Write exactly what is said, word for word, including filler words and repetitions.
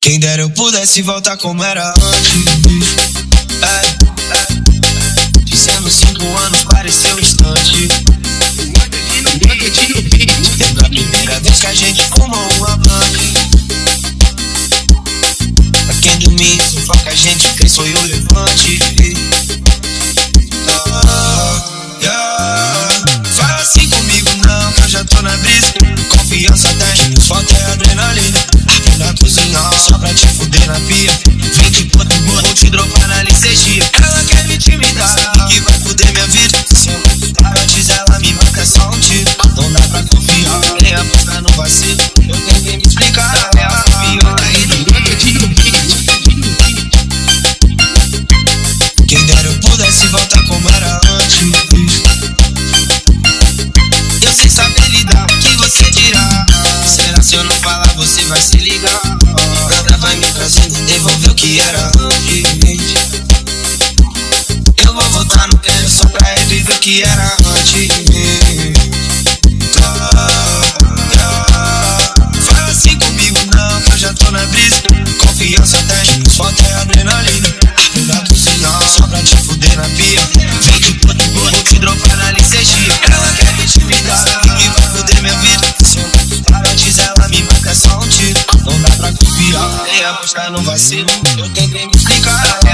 Quem dera eu pudesse voltar como era antes. É, é. Fizemos cinco anos, pareceu um instante. Lembra a primeira vez que a gente fumou uma blunt. Pra quem dormir no sofá que a gente fez foi o levante. Oh, yeah. Fala assim comigo não, que eu já tô na brisa. Confiança tem, falta é adrenalina. Aprenda a cozinhar, só pra te fuder na pia. Vem de ponto, vou te dropar na licencia. Ela quer me intimidar, sabe que vai fuder minha vida. Se eu não lutar antes, ela me mata só um tiro. Não dá pra confiar, nem apostar no vacilo. Eu tentei me explicar, é a pior aí do mundo. Quem dera eu pudesse voltar como era antes. Eu sei saber lidar, o que você dirá? Será se eu não falar, você vai se ligar? Nada vai me trazendo, devolver o que era antes. Eu vou voltar no tempo só pra reviver o que era antes. Fala assim comigo não, que eu já tô na brisa. Confiança tem, falta é adrenalina. Aprenda a cozinhar, só pra te fuder na pia. Vem de ponto, vou te dropar na licencia. Ela quer me intimidar, sabe que vai fuder minha vida. Se eu não lutar antes, ela me mata só um tiro. Não dá pra confiar, nem apostar no vacilo. Eu tentei me explicar.